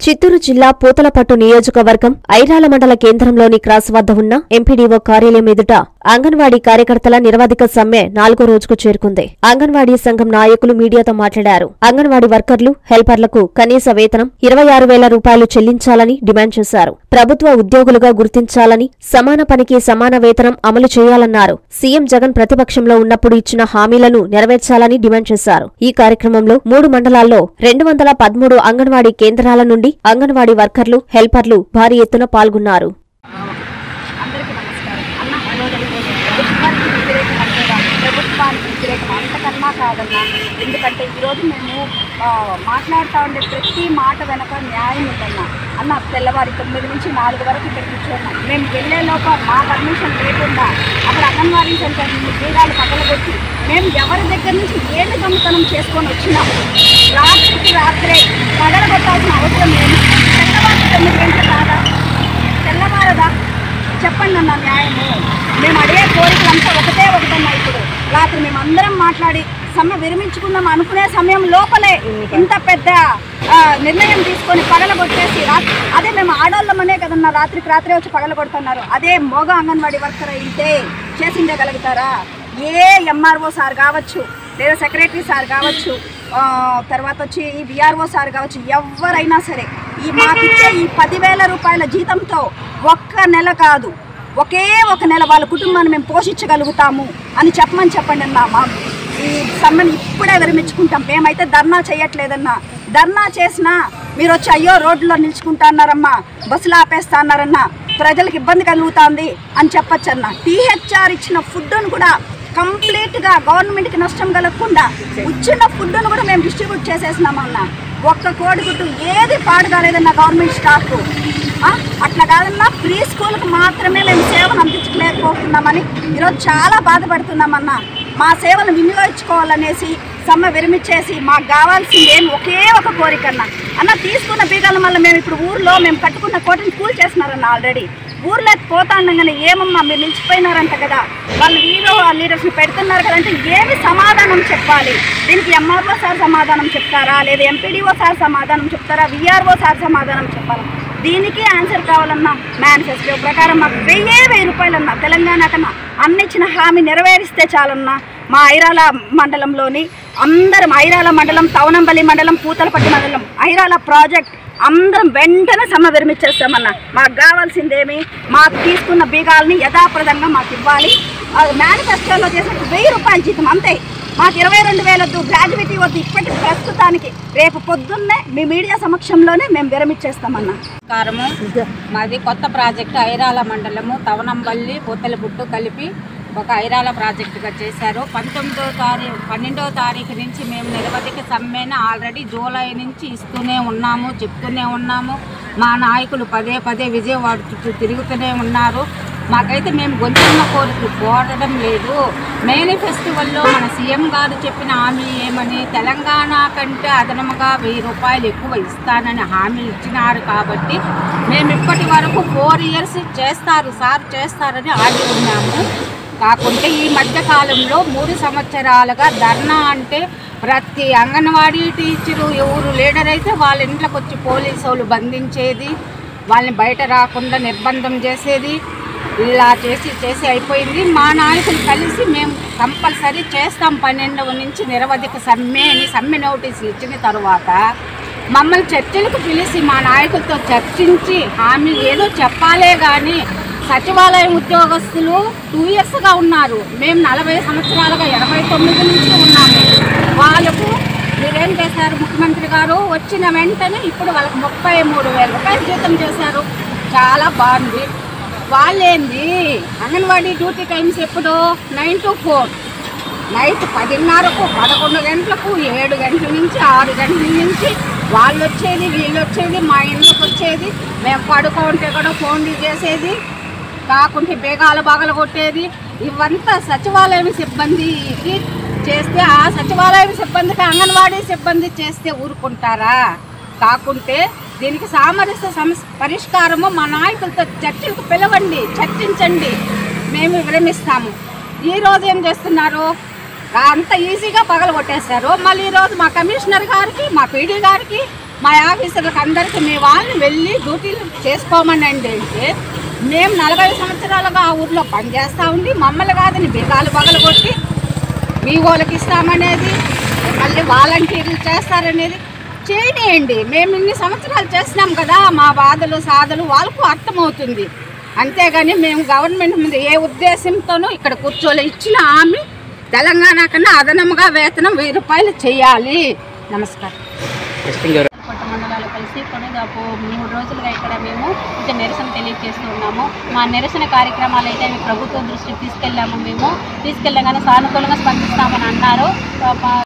చిత్తూరు జిల్లా పూతలపట్టు నియోజకవర్గం ఐరాల మండల కేంద్రంలోని క్రాస్ వద్ద ఉన్న ఎంపీడీఓ కార్యాలయం ఎదుట అంగన్వాడీ కార్యకర్తల నిరవధిక సమ్మె 4వ రోజుకు చేరుకుంది. అంగన్వాడీ సంఘం నాయకులు మీడియాతో మాట్లాడారు. అంగన్వాడీ వర్కర్లు, హెల్పర్లకు కనీస వేతనం 26,000 రూపాయలు చెల్లించాలని డిమాండ్ చేశారు. ప్రభుత్వ ఉద్యోగులుగా గుర్తించాలని, సమాన పనికి సమాన వేతనం అమలు చేయాలన్నారు. సీఎం జగన్ ప్రతిపక్షంలో ఉన్నప్పుడు ఇచ్చిన హామీలను నెరవేర్చాలని డిమాండ్ చేశారు. ఈ కార్యక్రమంలో 3 మండలాల్లో 213 అంగన్వాడీ కేంద్రాల నుండి అంగన్వాడీ వర్కర్లు, హెల్పర్లు భారీ ఎత్తున పాల్గొన్నారు. అంతకన్నా కాదన్నా, ఎందుకంటే ఈరోజు మేము మాట్లాడుతూ ఉండే ప్రతి మాట వెనక న్యాయం ఉందన్నా. అన్న తెల్లవారి 9 నుంచి 4 వరకు ఇక్కడ కూర్చున్నాం. మేము వెళ్ళే లోపల మా పర్మిషన్ లేకుండా అక్కడ అంగన్వాడీ సెంటర్ బీగాలు పగలగొట్టి మేము ఎవరి దగ్గర నుంచి ఏమి దొంగతనం చేసుకొని వచ్చినాము. రాత్రికి రాత్రే పగలగొట్టాల్సిన అవసరం లేదు. తెల్లవారి 9 గంటలు కాదా, తెల్లవారదా? చెప్పండి అన్న న్యాయము. మేము అడిగే కోరికలంతా ఒకటన్నా. ఇప్పుడు రాత్రి మేమందరం మాట్లాడి సమ్మె విరమించుకుందాం అనుకునే సమయం లోపలే ఇంత పెద్ద నిర్ణయం తీసుకొని పగలగొట్టేసి, అదే మేము ఆడోళ్ళమనే కదన్నా రాత్రికి రాత్రే వచ్చి పగలగొడుతున్నారు. అదే మగ అంగన్వాడీ వర్కర్ అయితే చేసిండగలుగుతారా? ఏ ఎంఆర్ఓ సార్ కావచ్చు, లేదా సెక్రటరీ సార్ కావచ్చు, తర్వాత వచ్చి ఈ విఆర్ఓ సార్ కావచ్చు, ఎవరైనా సరే మాకిచ్చే ఈ 10,000 రూపాయల జీతంతో ఒక్క నెల కాదు, ఒకే ఒక నెల వాళ్ళ కుటుంబాన్ని మేము పోషించగలుగుతాము అని చెప్పండి అన్నా. మాకు ఈ సమ్మెను ఇప్పుడే విరమించుకుంటాం. మేమైతే ధర్నా చేయట్లేదన్నా. ధర్నా చేసినా మీరు వచ్చి అయ్యో రోడ్లో నిలుచుకుంటా అన్నారమ్మా, బస్సులు ఆపేస్తా అన్నారన్నా, ప్రజలకు ఇబ్బంది కలుగుతుంది అని చెప్పొచ్చన్నా. టీహెచ్ఆర్ ఇచ్చిన ఫుడ్ను కూడా కంప్లీట్గా గవర్నమెంట్కి నష్టం కలగకుండా ఇచ్చిన ఫుడ్ను కూడా మేము డిస్ట్రిబ్యూట్ చేసేసినామన్నా. ఒక్క కోడిగుడ్డు ఏది పాడు కాలేదన్న గవర్నమెంట్ స్టాఫ్. అట్లా కాదన్నా, ప్రీ స్కూల్కి మాత్రమే మేము సేవలు అందించలేకపోతున్నామని ఈరోజు చాలా బాధపడుతున్నామన్నా. మా సేవలు వినియోగించుకోవాలనేసి సమ్మె విరమించేసి మాకు కావాల్సింది ఒకే ఒక కోరికన్నా. అన్న తీసుకున్న బీగాల వల్ల మేము ఇప్పుడు ఊర్లో మేము కట్టుకున్న కోటని కూల్ చేస్తున్నారన్న. ఆల్రెడీ ఊర్లో పోతా ఉండగానే ఏమమ్మా మీరు నిలిచిపోయినారంట కదా, వాళ్ళు లీడర్స్ని పెడుతున్నారు కదంటే ఏమి సమాధానం చెప్పాలి? దీనికి ఎంఆర్ఓ సార్ సమాధానం చెప్తారా, లేదా ఎంపీడీఓ సార్ సమాధానం చెప్తారా, విఆర్ఓ సార్ సమాధానం చెప్పాలా? దీనికి ఆన్సర్ కావాలన్నా. మేనిఫెస్టో ప్రకారం మాకు 1000 రూపాయలన్నా తెలంగాణ కన్నా అన్నిచ్చిన హామీ నెరవేరిస్తే చాలన్నా. మా ఐరాల మండలంలోని అందరం, ఐరాల మండలం, తవనంపల్లి మండలం, పూతలపట్టు మండలం, ఐరాల ప్రాజెక్ట్ అందరం వెంటనే సమ్మె విరమించేస్తామన్నా. మాకు కావాల్సిందేమి, మాకు తీసుకున్న బీగాల్ని యథాప్రదంగా మాకు ఇవ్వాలి. మేనిఫెస్టోలో చేసిన 1000 రూపాయల జీతం అంతే. మాకు 22,000 వద్దు, గ్రాడ్యుయేటీ వద్దు. ఇప్పటి ప్రస్తుతానికి రేపు పొద్దున్నే మీ మీడియా సమక్షంలోనే మేము విరమించేస్తామన్నా. మాది కొత్త ప్రాజెక్టు ఐరాల మండలము, తవనంపల్లి, పూతలపుట్టు కలిపి ఒక ఐరాల ప్రాజెక్టుగా చేశారు. 12వ తారీఖు నుంచి మేము నిరవధిక సమ్మెను ఆల్రెడీ జూలై నుంచి ఇస్తూనే ఉన్నాము, చెప్తూనే ఉన్నాము. మా నాయకులు పదే విజయవాడ చుట్టూ తిరుగుతూనే ఉన్నారు. మాకైతే మేము గొంతున్న కోరికలు కోరడం లేదు. మేనిఫెస్టివల్లో మన సీఎం గారు చెప్పిన హామీ ఏమని, తెలంగాణ కంటే అదనముగా 1000 రూపాయలు ఎక్కువ ఇస్తానని హామీ ఇచ్చినారు. కాబట్టి మేము ఇప్పటి వరకు 4 ఇయర్స్ చేస్తారని ఆగి ఉన్నాము. కాకుంటే ఈ మధ్యకాలంలో 3 సంవత్సరాలుగా ధర్నా అంటే ప్రతి అంగన్వాడీ టీచరు ఎవరు లీడర్ అయితే వాళ్ళ ఇంట్లోకి వచ్చి పోలీసు వాళ్ళు బంధించేది, వాళ్ళని బయట రాకుండా నిర్బంధం చేసేది, ఇలా చేసి అయిపోయింది. మా నాయకులు కలిసి మేము కంపల్సరీ చేస్తాం 12వ నుంచి నిరవధిక సమ్మె నోటీసులు ఇచ్చిన తర్వాత మమ్మల్ని చర్చలకు పిలిచి మా నాయకులతో చర్చించి హామీ ఏదో చెప్పాలే కానీ, సచివాలయం ఉద్యోగస్తులు 2 ఇయర్స్గా ఉన్నారు, మేము 40 సంవత్సరాలుగా 89 నుంచి ఉన్నాము. వాళ్ళకు మీరేం చేశారు? ముఖ్యమంత్రి గారు వచ్చిన వెంటనే ఇప్పుడు వాళ్ళకి 33,000 రూపాయలు జీతం చేశారు. చాలా బాగుంది. వాళ్ళేంది అంగన్వాడీ డ్యూటీ టైమ్స్ ఎప్పుడు 9 to 4, నైట్ 10:30కు, 11 గంటలకు, 7 గంటల నుంచి 6 గంటల నుంచి వాళ్ళు వచ్చేది, వీళ్ళు వచ్చేది, మా ఇంట్లోకి వచ్చేది, మేము పడుకుంటే కూడా ఫోన్లు చేసేది, కాకుంటే బేగాలు బాగలు కొట్టేది. ఇవంతా సచివాలయం సిబ్బందికి చేస్తే, ఆ సచివాలయం సిబ్బందికి అంగన్వాడీ సిబ్బంది చేస్తే ఊరుకుంటారా? కాకుంటే దీనికి సామరస్య పరిష్కారము మా నాయకులతో చర్చలకు పిలవండి, చర్చించండి, మేము విరమిస్తాము. ఈరోజు ఏం చేస్తున్నారు? అంత ఈజీగా పగలగొట్టేశారు. మళ్ళీ ఈరోజు మా కమిషనర్ గారికి, మా పీడీ గారికి మా ఆఫీసర్లకు అందరికీ మీ వాళ్ళని వెళ్ళి డ్యూటీలు చేసుకోమనండి అంటే మేము 40 సంవత్సరాలుగా ఆ ఊర్లో పనిచేస్తూ ఉండి మమ్మల్ని కాదని బిగాలు పగలు కొట్టి మీ వాళ్ళకి ఇస్తామనేది మళ్ళీ వాలంటీర్లు చేస్తారనేది చేయనియండి. మేము ఇన్ని సంవత్సరాలు చేసినాం కదా, మా బాధలు సాధలు వాళ్ళకు అర్థమవుతుంది. అంతేగాని మేము గవర్నమెంట్ మీద ఏ ఉద్దేశంతోనూ ఇక్కడ కూర్చోలే. ఇచ్చిన హామీ తెలంగాణ కన్నా అదనంగా వేతనం 1000 రూపాయలు చేయాలి. నమస్కారం. కొత్త మండలాలు కలిసి దాదాపు 3 రోజులుగా ఇక్కడ మేము కొంచెం నిరసన తెలియజేస్తూ ఉన్నాము. మా నిరసన కార్యక్రమాలు అయితే ప్రభుత్వం దృష్టికి తీసుకెళ్ళాము. మేము తీసుకెళ్ళగానే సానుకూలంగా స్పందిస్తామని అన్నారు.